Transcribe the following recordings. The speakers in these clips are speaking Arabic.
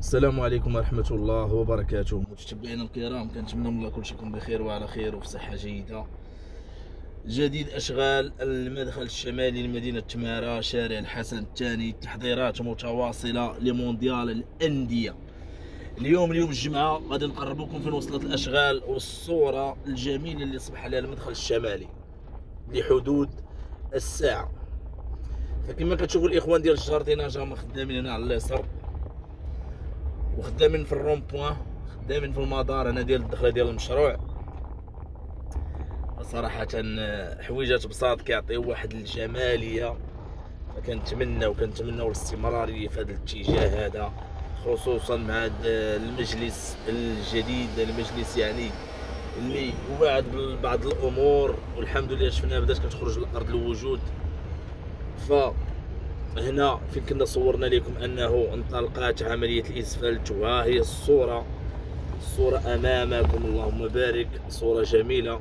السلام عليكم ورحمة الله وبركاته. متتبعينا الكرام، كنتمنى من الله كلشي يكون بخير وعلى خير وفي صحة جيدة. جديد أشغال المدخل الشمالي لمدينة تمارا، شارع الحسن الثاني، تحضيرات متواصلة لمونديال الأندية. اليوم الجمعة غادي نقربوكم فين وصلت الأشغال والصورة الجميلة اللي صبح عليها المدخل الشمالي لحدود الساعة. فكما كتشوفوا الإخوان ديال الجارديناج هما خدامين هنا على اليسر، وخدامين في الرون بوان، خدامين في المدار هنا ديال الدخله ديال المشروع. صراحه حويجات بساط كيعطيو واحد الجماليه، فكنتمناو الاستمراريه في هذا الاتجاه هذا، خصوصا مع هذا المجلس الجديد، المجلس يعني اللي وعد ببعض الامور والحمد لله شفناها بدات كتخرج لارض الوجود. هنا فين كنا صورنا لكم انه انطلقت عمليه الاسفلت، وها هي الصوره امامكم. اللهم بارك، صوره جميله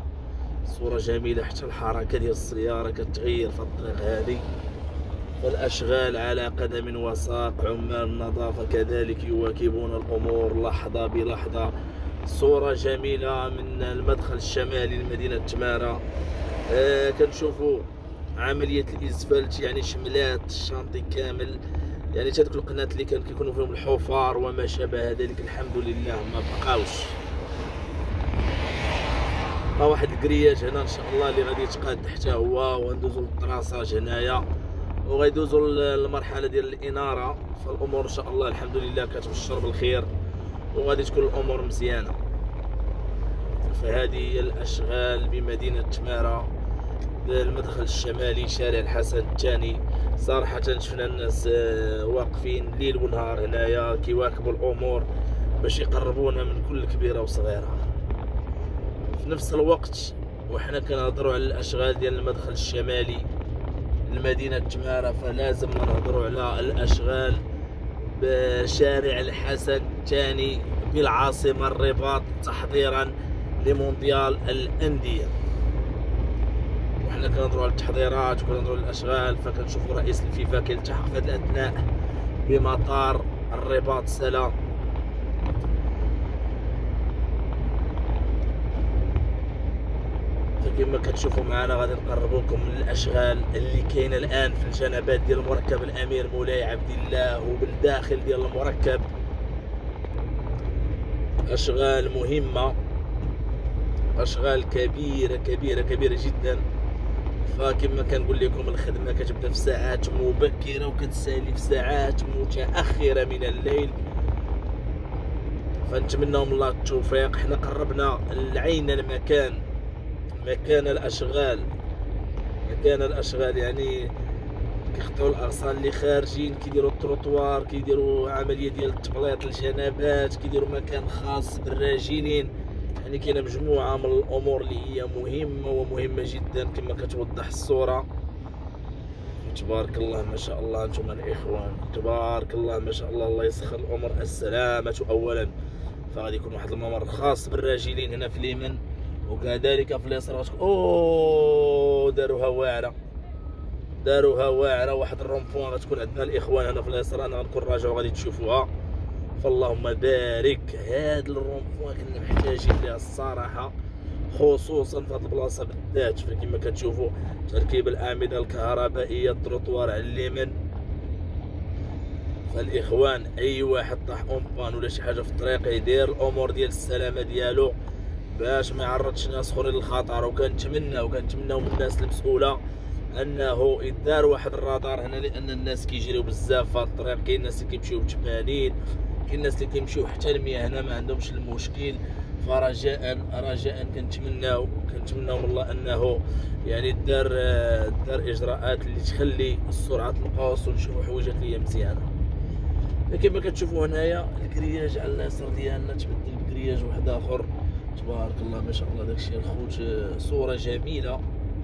حتى الحركه ديال السياره كتغير في الطريق هذه. والاشغال على قدم وساق، عمال النظافه كذلك يواكبون الامور لحظه بلحظه. صوره جميله من المدخل الشمالي لمدينه تمارا. كنشوفوا عمليه الاسفلت، يعني شملات الشانطي كامل، يعني حتى دوك القنات اللي كان كيكونوا فيهم الحفار وما شابه ذلك الحمد لله ما بقاوش. واحد الكرياج هنا ان شاء الله اللي غادي يتقاد حتى هو، وندوزو للطراساج هنايا، وغيدوزو للمرحله ديال الاناره. فالامور ان شاء الله الحمد لله كتبشر بالخير، وغادي تكون الامور مزيانه. فهذه هي الاشغال بمدينه تمارا، المدخل الشمالي شارع الحسن الثاني. صراحة شفنا الناس واقفين ليل ونهار هنايا كيواكبوا الأمور باش يقربونا من كل كبيرة وصغيرة. في نفس الوقت وحنا كنهضروا على الأشغال ديال المدخل الشمالي لمدينة تمارا، فلازم نهضروا على الأشغال بشارع الحسن الثاني بالعاصمة الرباط، تحضيرا لمونديال الأندية. وحنا كنهضروا على التحضيرات وكنهضروا على الاشغال، فكنشوفوا رئيس الفيفا كيلتحق في هذا الاثناء بمطار الرباط سلام. فكما كتشوفوا معنا غادي نقربوكم من الاشغال اللي كاينه الان في الجنبات ديال المركب الامير مولاي عبد الله وبالداخل ديال المركب. اشغال مهمه، اشغال كبيره جدا. فكما كنقول لكم الخدمه كتبدا في ساعات مبكره وكتسالي في ساعات متاخره من الليل، فنتمناو من الله التوفيق. حنا قربنا لعين المكان، مكان الاشغال يعني كيخطيو الاغصان اللي خارجين، كيديروا التروطوار، كيديروا عمليه ديال تبليط الجنبات، كيديروا مكان خاص بالراجلين. يعني كاينه مجموعه من الامور اللي هي مهمه جدا كما كتوضح الصوره. تبارك الله ما شاء الله، انتم الاخوان تبارك الله ما شاء الله، الله يسخر الامور. السلامه اولا، فغادي يكون واحد الممر خاص بالراجلين هنا في اليمين، وكذلك في اليسار داروها واعره. واحد الرومبوان غتكون عندنا الاخوان هنا في اليسار، انا غنكون راجع وغادي تشوفوها. فاللهم بارك، هاد الرومبوان كنا محتاجين ليها الصراحه، خصوصا في هاد البلاصه بالذات. فكما كتشوفوا تركيب الاعمده الكهربائيه، التروطوار على اليمين. فالاخوان اي واحد طاح اونبان ولا شي حاجه في الطريق يدير الامور ديال السلامه ديالو باش ما يعرضش ناس اخرين للخطر. وكنتمناو من الناس المسؤوله انه يدار واحد الرادار هنا، لان الناس كيجريو بزاف في الطريق. كاين الناس اللي كيمشيو بتبانين، كاين الناس اللي كيمشيو حتى المياه هنا ما عندهمش المشكل. فرجاء كنتمناو من الله انه يعني دار اجراءات اللي تخلي السرعه تنقص ونشوفوا حويجات اللي هي مزيانه. كما كتشوفوا هنايا الكرياج على اليسار ديالنا تبدل بكرياج واحد اخر. تبارك الله ما شاء الله، داكشي الخوت صوره جميله.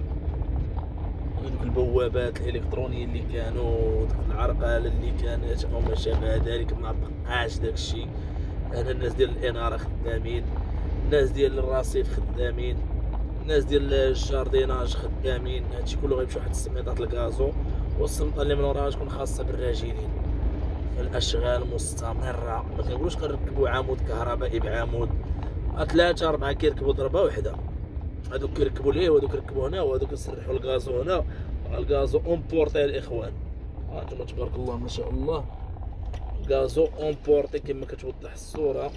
دوك البوابات الالكترونيه اللي كانوا، دوك العرقله اللي كانت او ما شابه ذلك ما بقاش داكشي. هنا الناس ديال الاناره خدامين، الناس ديال الرصيف خدامين، الناس ديال الجارديناج خدامين. هادشي كله غيمشي واحد السميطات الكازو، والسمطه اللي من وراها تكون خاصه بالراجلين. فالاشغال مستمره. ما كنقولوش كنركبوا عمود كهربائي بعمود، 3 4 كيركبوا ضربه واحده، هادوك كيركبوا ليه وهادوك كيركبوا هنا وهادوك يسرحوا الغازو هنا. الغازو اونبورتي الاخوان، هانتوما تبارك الله ما شاء الله، غازو اونبورتي كما كتوضح الصوره.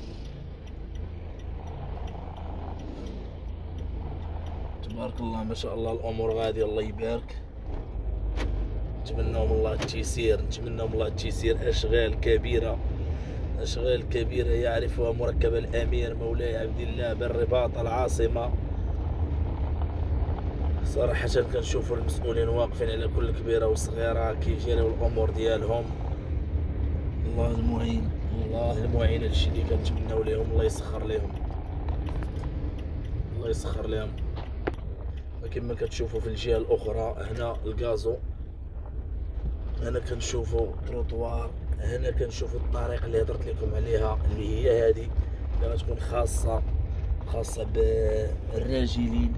تبارك الله ما شاء الله، الامور غاديه الله يبارك. نتمناو من الله التيسير، نتمناو من الله التيسير. اشغال كبيره، اشغال كبيره يعرفها مركب الامير مولاي عبد الله بالرباط العاصمه. صراحه كنشوفوا المسؤولين واقفين على كل كبيره وصغيره كيجريو الامور ديالهم. الله المعين، الله المعين. هادشي اللي كنتمناو ليهم، الله يسخر ليهم، الله يسخر ليهم. كما كتشوفوا في الجهه الاخرى هنا الغازو، هنا كنشوفوا تروطوار، هنا كنشوفوا الطريق اللي هضرت لكم عليها اللي هي هذه اللي غتكون خاصه بالراجلين.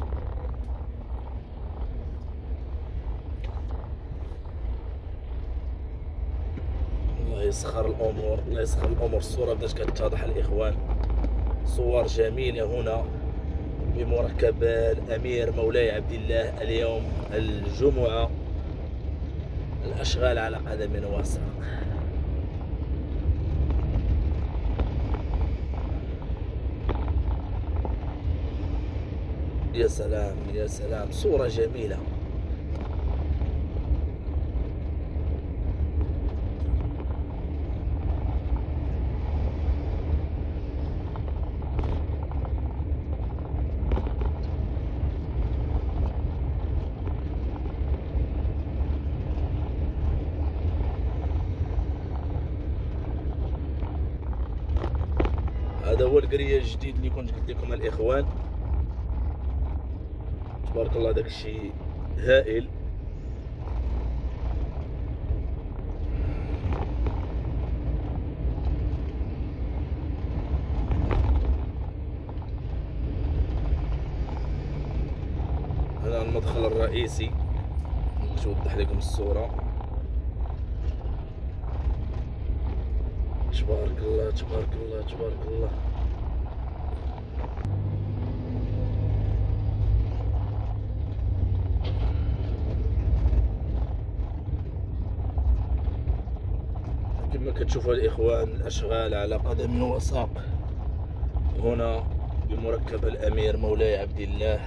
الله يسخر الامور، الله يسخر الامور. الصوره بدات كتتضح الاخوان، صور جميله هنا بمركب الامير مولاي عبد الله. اليوم الجمعه، الاشغال على قدم وساق. يا سلام يا سلام، صورة جميلة. هذا هو القرية الجديد اللي كنت قلت لكم الاخوان. تبارك الله داك الشيء هائل. هذا المدخل الرئيسي، باش نوضح لكم الصورة. تبارك الله تبارك الله تبارك الله. كما كتشوفوا الاخوان، الاشغال على قدم وساق هنا بمركب الامير مولاي عبد الله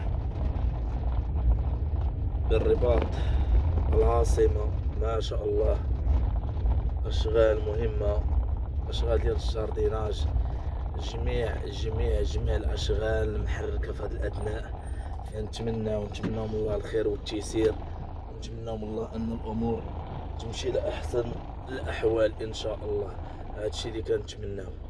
بالرباط العاصمة. ما شاء الله، اشغال مهمة، اشغال ديال الجارديناج، جميع الاشغال محركة في هذه الاثناء. نتمناو من الله الخير والتيسير، ونتمناو من الله ان الامور تمشي لاحسن الاحوال ان شاء الله. هادشي اللي كنتمناو.